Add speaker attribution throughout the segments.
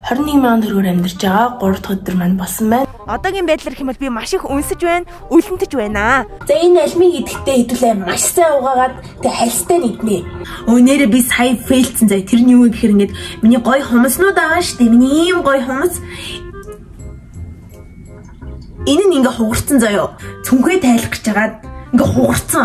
Speaker 1: 21,000 төгрөгөөр амьдарч байгаа 3 дахь өдөр маань болсон байна.
Speaker 2: Одоогийн байдлаар хэмээл би маш их үнсэж байна, үлэнтэж байна.
Speaker 1: За энэ альмиг идэхдээ хэдүүлээ маш сайн угаагаад тэг хальстай нэгнэ. Өө нэрээ би сая фейлцэн заа. Тэр нь юу гэхээр ингээд миний гоё хумснууд байгаа шүү дээ. Миний ийм гоё хумс. Энэ нь ингээ хугарцсан заяо. Цүнхээ тайлах гэж хагаад ингээ хугарцсан.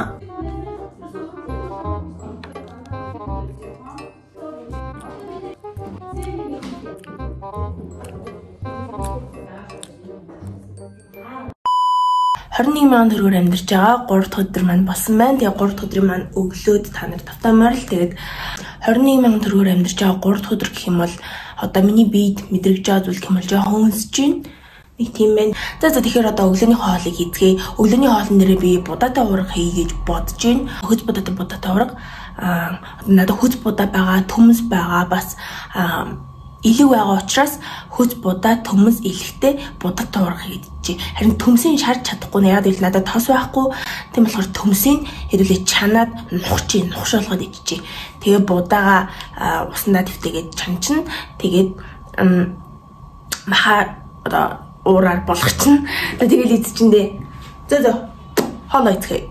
Speaker 1: $21,000 төгрөгөөр амьдарч байгаа 3 дахь өдөр маань болсон байна. Тэгээ 3 дахь өдрийн маань өглөөд та нар тавтаамаар л тэгээд 21,000 төгрөгөөр амьдарч байгаа 3 дахь өдөр гэх юм бол одоо миний биед мэдрэгж байгаа зүйл гэмэл жоохон өнсөж байна. Нэг тийм байна. За тэгэхээр одоо өглөөний хоолыг хийцгээе. Өглөөний хоолн дээрээ би будаатай уурга хий гэж бодож байна. Хөз будаатай уурга. Надад хөз будаа байгаа, төмс байгаа, бас илүү байгаа учраас хөз будаа, төмс илэхтэй будаатай уурга хийдэж. Харин төмсийг шарж чадахгүй нэ. Яг л надад тос байхгүй. Тийм болохоор төмсийг хэдүүлээ чанаад нухш болгоод иччихье. Тэгээ будаага уснаа твтэйгээд чанчна. Тэгээд маха одоо уураар болгочихно. Тэгэл идчихэндээ. За хоолоо идэх.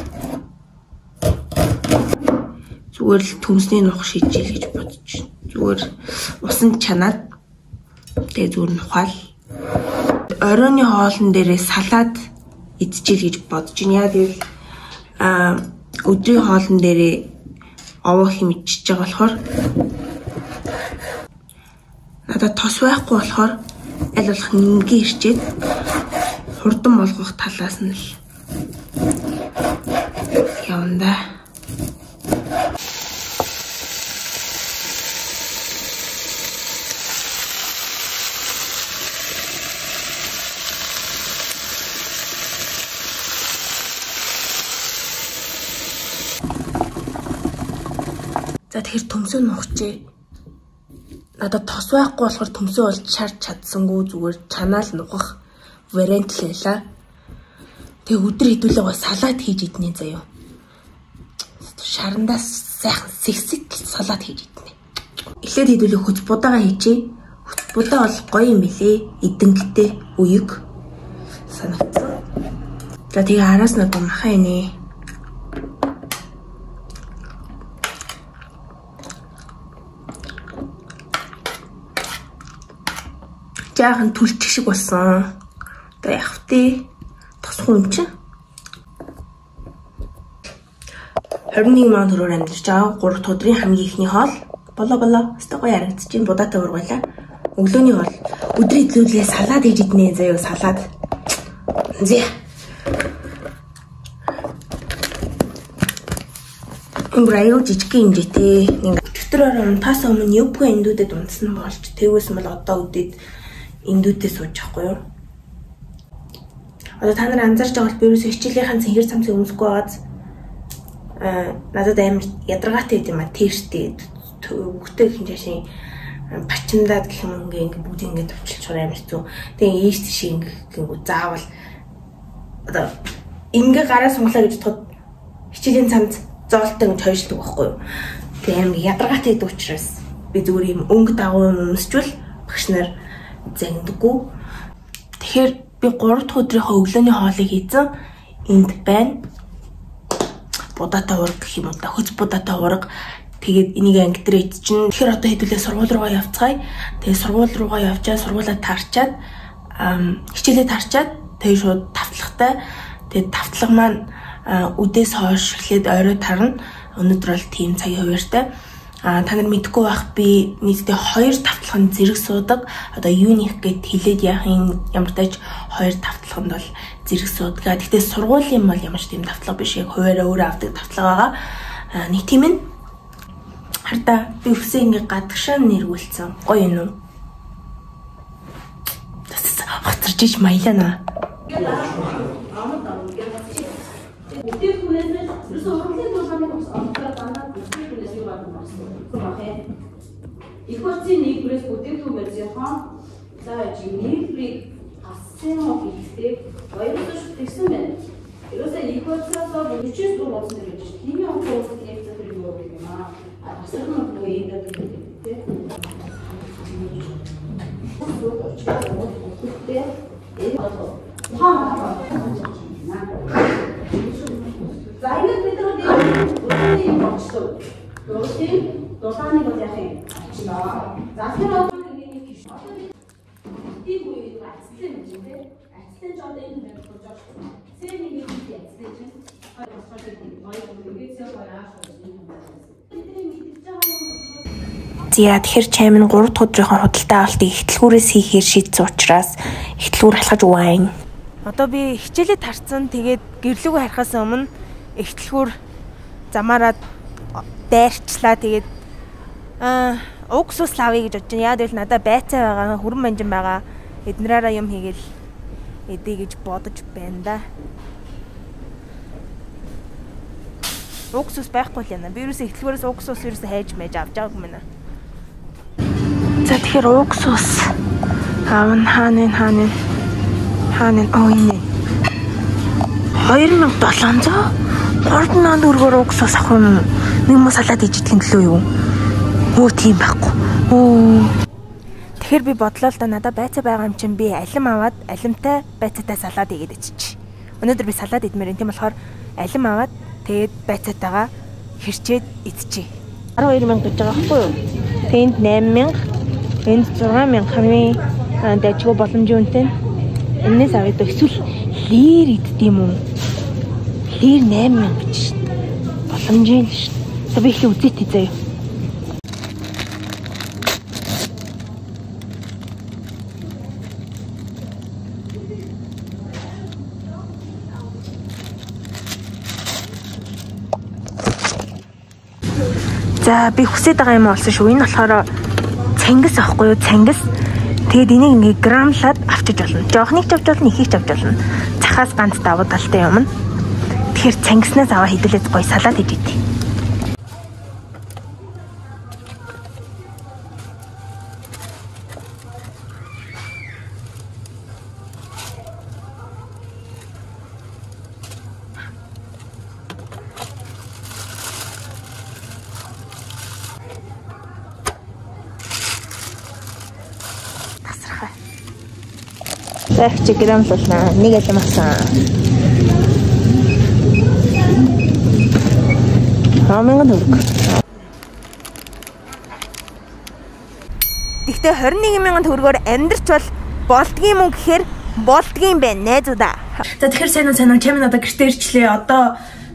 Speaker 1: Зүгээр л төмсний нухш хийчихье гэж бодож байна. Зүгээр усан чанаад тэгээ зүгээр нухаал. Оройны хоолн дээрээ салаад идчихье гэж бодож байна. Яг л өдрийн хоолн дээрээ овоо хэмжиж байгаа болохоор надад тос байхгүй болохоор аль болох нэмгээ ирчээд хурдан болгох талаас нь л явна. За тэгэхээр төмсөө нухчээ. Надад тос байхгүй болохоор төмсөө болж шарж чадсангүй зүгээр чанаал нухах вариант л байла. Тэгээ өдөр хэдүүлээ гоо салаад хийж иднэ заяо. Шарандаас сайхан сэгсэт салаад хийж иднэ. Эхлээд хэдүүлээ хөз будаага хийчээ. Хөз будаа бол гоё юм билээ. Эдэнгтэй уяг санагдсан. За тэгээ араас нь одоо махаа инэ. Жаахан түлчих шиг болсон. Одоо явах тий. Тосхон юм чи. 21,000 төгрөгөөр амьдарч байгаа 3 дахь өдрийн хамгийн ихний хоол. Болоо. Өстой гоё харагдаж байна. Будаатай ургуулаа. Өглөөний хоол. Өдрийн төлөвлөлөө салаад хийж иднэ заяо салаад. Зэ. Аюу жижиг хэмжээтэй. Ингээ өчтөрөөр унтаас өмнө юбка эндүүдэд унтсан болж тэгвээс мэл одоо үдээд эндүүдээ сууж байхгүй юу? Одоо та нар анзаарч байгаа бол би ерөөсөө хичээлийнхэн цэнхэр цамцыг өмсөхгүй байгааз надад амар ядаргаатай юм а тэрштэй бүгдээ хинжаашийн бачимдаад гэх юм ингээ бүгд ингээ төвчлж чураа амар зү. Тэгээ ийш тийш ингээ заавал одоо ингээ гараа сунглаа гэж бодоход хичээлийн цамц зоолтой гэж хойшлдог байхгүй юу? Тэгээ амар ядаргаатай гэдэг учраас би зүгээр юм өнгө дагуу өмсчвал багш нар зангдаггүй. Тэгэхээр би 3 дахь өдрийнхөө өглөөний хоолыг хийсэн. Энд байна. Будаатай уурга гэх юм уу та хөз будаатай уурга. Тэгээд энийг анги дээр идчихнэ. Тэгэхээр одоо хэдүүлээ сургууль руугаа явцгаая. Тэгээд сургууль руугаа явчаа сургуулаа таарчаад хичээлээ таарчаад тэгээд шууд тавтлагатай. Тэгээд тавтлага маань үдээс хойш эхлээд орой тарна. Өнөөдөр бол тийм цагийн хуваартай. Та нар мэдгүй байх би нийтдээ 2 тавталханд зэрэг суудаг. Одоо юуних гэд хэлээд яахын ямар тач 2 тавталханд бол зэрэг суудаг. Гэхдээ сургуулийн бол ямар ч тийм тавтлага биш. Яг хуваараа өөрөө авдаг тавтлага байгаа. Нэг тийм ээ. Хардаа би өсөө ингээ гадагшаа нэргүүлсэн. Гоё юм уу? Хоцорч иж маялана.
Speaker 3: Их хүчний нэгрээс бүтээгдэхүүн барьж яхан за жинхэнэ ассан хийхдээ баярлалаа шүтгсэн байна. Ерөөсөө их хүчээс бүчээс дуу болсон гэж тийм юм уу гэж хэлсэн юм аа. Асар нь үгүй энэ гэдэг тийм.
Speaker 1: За тэгэхээр чам нь 3 дахь өдрийн худалдаа авалтыг ихтлгүүрээс хийхээр шийдсэн учраас ихтлгүүр алхаж увайн.
Speaker 2: Одоо би хичээлээ тарцсан. Тэгээд гэрлүүгөө харахаас өмнө ихтлгүүр замаараа дайрчлаа. Тэгээд уксус лавъя гэж бодож байна. Яагаад гэвэл надад байцаа байгаа, хүрэн манжин байгаа. Эднэраараа юм хийгээл эдээ гэж бодож байна да. Уксус байхгүй л яана. Би юусе ихтлгүүрээс уксус юусе хайж мэж авч байгаагүй мэнэ.
Speaker 1: За тэгэхээр уксус хаанын ойны 2700 3 төгрөгөөр уксус авах юм. Нэг муу салаад ижидэх төлөө юу? Өө тийм байхгүй.
Speaker 2: Тэгэхээр би бодлоо л да надад байцаа байгаа юм чинь би алим аваад алимтай байцаатай салаад игээд ичиж. Өнөөдөр би салаад идмээр юм. Тийм болохоор алим аваад тэгээд байцаатайгаа хэрчээд идчихье.
Speaker 1: 12000 гэж байгаа байхгүй юу? Тэнд 8000 энд 6000 хамгийн дайчгүй боломжтой үнэтэй. Энээс аваад эсвэл лир идэх юм уу? Лир 8000 гэж шин. Боломжтой л шин. За би их үзээтэй заяа. За би хүсэж байгаа юм болсон шүү. Энэ болохоор цангис авахгүй юу? Цангис. Тэгээд энийг ингээ грамлаад авчиж болно. Жоохныг ч авч болно, ихийг ч авч болно. Цахаас ганц давуу талтай юм. Тэгэхээр цангиснаас аваа хэдүүлээд гоё салаад хийж идэх. Захич грамлуулна. Нэг алим авсан. Хамаагүй нүг.
Speaker 2: Гэхдээ 21000 төгрөгөөр амьдрч болдгийн мөн гэхээр болдгийн байна найзуудаа.
Speaker 1: За тэгэхээр сайн уу чамд одоо гэртээ ирчлээ. Одоо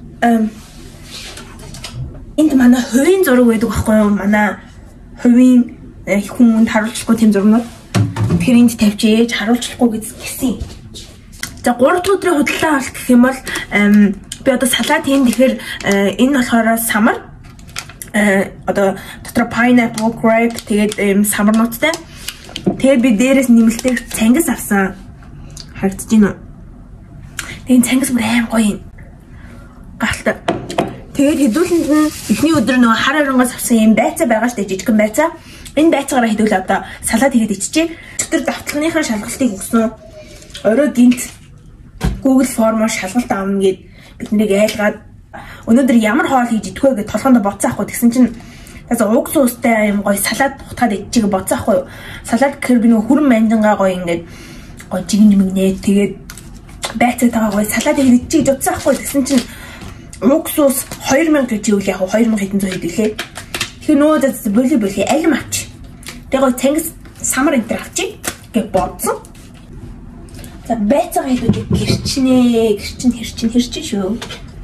Speaker 1: энд манай хувийн зураг байдаг байхгүй юу? Манай хувийн хүмүүнд харуулчихгүй тийм зурнууд. Тэгэхээр энд тавьж харуулчихгүй гэсэн. За 3 дахь өдрийн худалдаа авалт гэх юм бол би одоо салаад хийн. Тэгэхээр энэ болохоор самар одоо дотор pineapple, grape тэгээд самарнуудтай. Тэгээд би дээрээс нэмэлтээр цангис авсан. Харагдаж байна уу? Тэгээд цангис бүр аим гоё юм. Гахалтай. Тэгээд хэдүүлэнд нь эхний өдөр нөгөө хар оронгоос авсан юм байцаа байгаа штэ, жижигхэн байцаа. Энэ байцаагаараа хэдүүл одоо салаад хийгээд иччихээ. Тэр давталгыныхаа шалгалтыг өгсөн. Орой гинт Google формоор шалгалт авна гэд биднийг айлгаад өнөөдөр ямар хоол хийж идэх вэ гэж толгоонд боцсаахгүй. Тэгсэн чинь за уксустай юм гоё салаад утгаад иччихээ боцсаахгүй юу. Салаад гэхэр би нөгөө хүрэн манжингаа гоё ингээд гоё жигэн жимгнээ. Тэгээд байцаатайгаа гоё салаад хийгээд иччихээ гэж бодсаахгүй. Тэгсэн чинь уксус 2000 гэж ивэл яг 2000 хэдэн зуун хэд ирэхээ. Тэгэхээр нөгөө боли алим авч. Тэгээ гоё цангис самар энэ авчиг гэж бодсон. За байцаага хийдэг хэрчин шүү.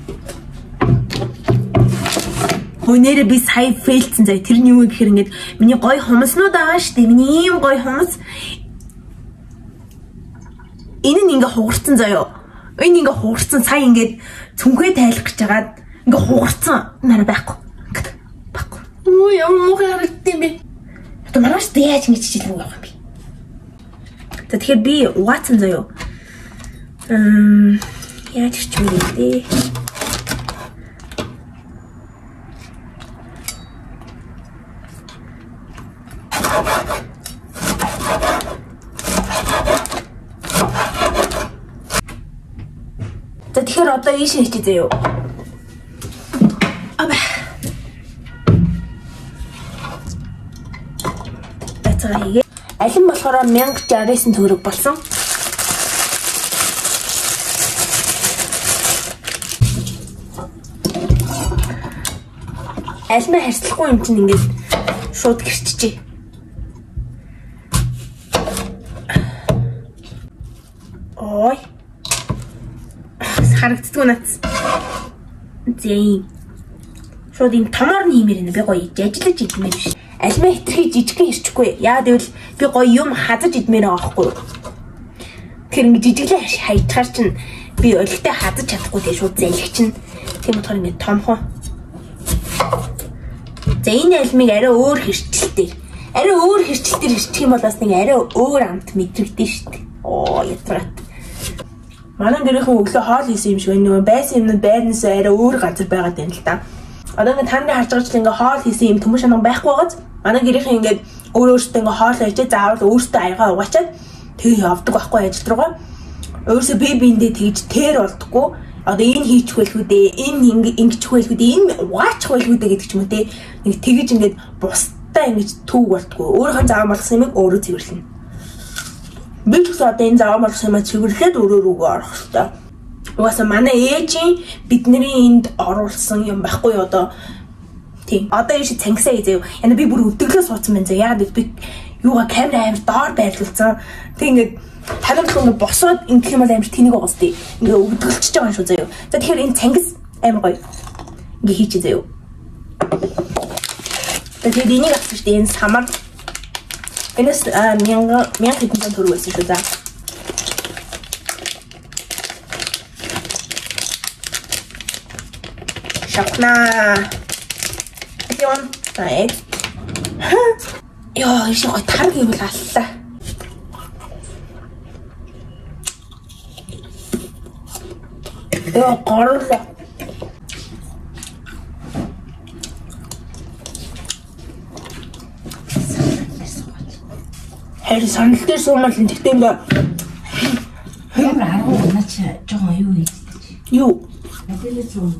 Speaker 1: Хоньнэрэ би сая фейлцэн заяа тэрний юу гэхээр ингээд миний гоё хумснууд байгаа штэ. Миний ийм гоё хумс. Энэ нь ингээ хугарцсан заяа. Энэ ингээ хугарцсан сая ингээд цүнхээ тайлах гэж жагаад ингээ хугарцсан. Манай байхгүй. Байхгүй. Өө ямар муухай харагдсан бэ? Одоо маргааш яаж ингэж чийлэн явах юм бэ? За тэгэхээр би угаацсан заяа. Яаж ч юм бэ? За тэгэхээр одоо ийш хийчих заяа. Аба. Бацгаа хийгээ. Алин болохоор 1069 төгрөг болсон. Алимаа харьцахгүй юм чинь ингээд шууд гэрчжээ. Ой. Харагддгүй нац. Зээ. Шууд юм томор нэмэр нэ би гоё ажиллаж идмээр биш. Алимаа хитрхи жижигхэн ирчихгүй. Яагаад гэвэл би гоё юм хазаж идмээр байгаа байхгүй юу? Тэр ингэ жижиглээ хайдахаар чинь би олигтой хазаж чадахгүй тэгээ шууд зайлх чинь. Тийм болохоор ингэ томхон. За энэ алимыг арай өөр хэрчилтэй. Арай өөр хэрчилтээр хэрчих юм бол бас нэг арай өөр амт мэдрэгдэн шүү дээ. Оо ятрат. Манай гэрийнхэн өглөө хоол хийсэн юм шиг нөгөө байсан юмнууд байрнаас арай өөр газар байгаад байна л да. Одоо ингэ таны харж байгаа чинь ингээ хоол хийсэн юм төмөр шанан байхгүй байгааз манай гэрийнхэн ингээд өөрөөсөө ингээ хоол хийж заавал өөртөө аягаа угаачаад тэг явдаг байхгүй ажил руугаа. Өөрөөсөө би биэндээ тэгж тэр болдгоо. Одоо энэ хийчих байлгүй дээ, энэ ингэчих байлгүй дээ, энэ угаачих байлгүй дээ гэдэг ч юм уу те. Нэг тэгж ингээд бусдаа ингэж төв болдгоо. Өөрийнхөө заам болсон юмыг өөрөө цэвэрлэнэ. Би ч гэсэн одоо энэ заам болсон юмаа цэвэрлээд өөрөө рүүгээ орох хэрэгтэй. Угаасаа манай ээжийн бидний энд оруулсан юм байхгүй юу одоо. Тийм. Одоо энэ шиг цангисаа хийзээ. Яна би бүр өвдөглөө суудсан байна зэ. Яагаад би юугаа камера амар доор байрлуулсан. Тэг ингээд тарамтлаа ингээд босоод ингэх юм бол амар тэнийг байгаас тий. Ингээ өвдгөлчихөж байгаа юм шүү заяа. За тэгэхээр энэ цангис амар гоё. Ингээ хийчихээ заяа. Тэгээд энийг авсан шүү дээ. Энэ самар. Энэс 1000 төгрөг байсан шүү за. Шапна. Яон. Тай. Яа, ишээ гой тарг юм бол аллаа. Яа, горлоо. Хэр санал дээр суумал тэгтээ ингээ
Speaker 4: ямар арга наач жоохон юу хийдэг.
Speaker 1: Юу?
Speaker 4: Мэдээлэл зүүн.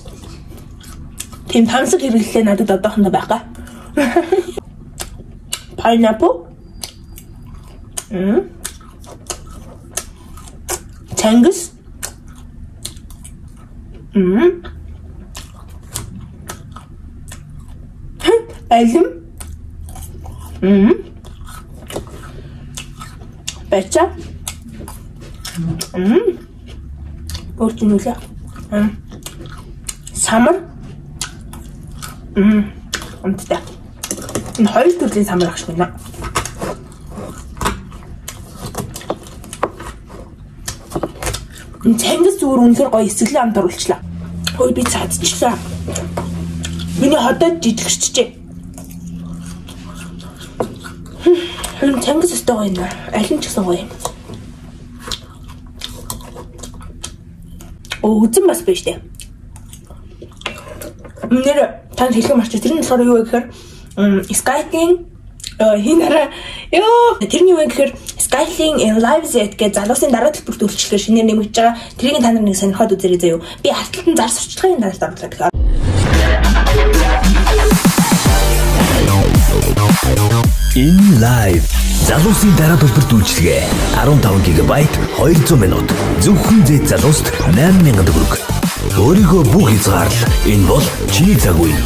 Speaker 1: Тийм тансаг хэрэглээ надад одоохондоо байгаа. Pineapple. Цангис. Алим. Бача. Орчнуулаа. Самар. Амттай. Энэ хоёр төрлийн самар ах шиг байна. Энэ цангис зүгээр үнэхээр гоё эсгэлэн амд оруулчлаа. Хөөе би цаадчихлаа. Миний ходоод жижигэрчжээ. Энэ цангис өстой гоё нэ. Алин ч гэсэн гоё юм. Оо үзэн бас биш дээ. Нэр танд хэлэх юм арч тэр нь болохоор юу вэ гэхээр Skyling хинара ёо тэрний юу вэ гэхээр Skyling Live Z гэж залуусын дараа төлбөрт үйлчлэхээр шинээр нэмэгдэж байгаа. Тэрийг та нар нэг сонирхоод үзээрэй заяа. Би харталтан зар сурчлагын танаас орлоо гэх.
Speaker 5: In Live залуусын дараа төлбөрт үйлчлэгээ 15 ГБ 200 минут зөвхөн зэт залууст 8000 төгрөг. Өөрийгөө бүх хязгаарлал энэ бол чиний цаг үе.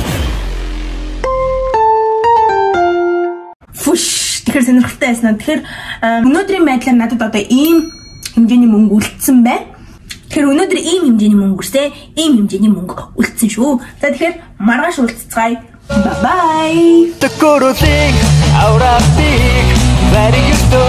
Speaker 1: Фүш тэгэхээр сонирхолтой байсан. Тэгэхээр өнөөдрийн байдлаар надад одоо ийм хэмжээний мөнгө үлдсэн байна. Тэгэхээр өнөөдөр ийм хэмжээний мөнгө өрсөө, ийм хэмжээний мөнгө үлдсэн шүү. За тэгэхээр маргааш уулзцгаая. Bye bye.
Speaker 6: The good thing out of big, very good.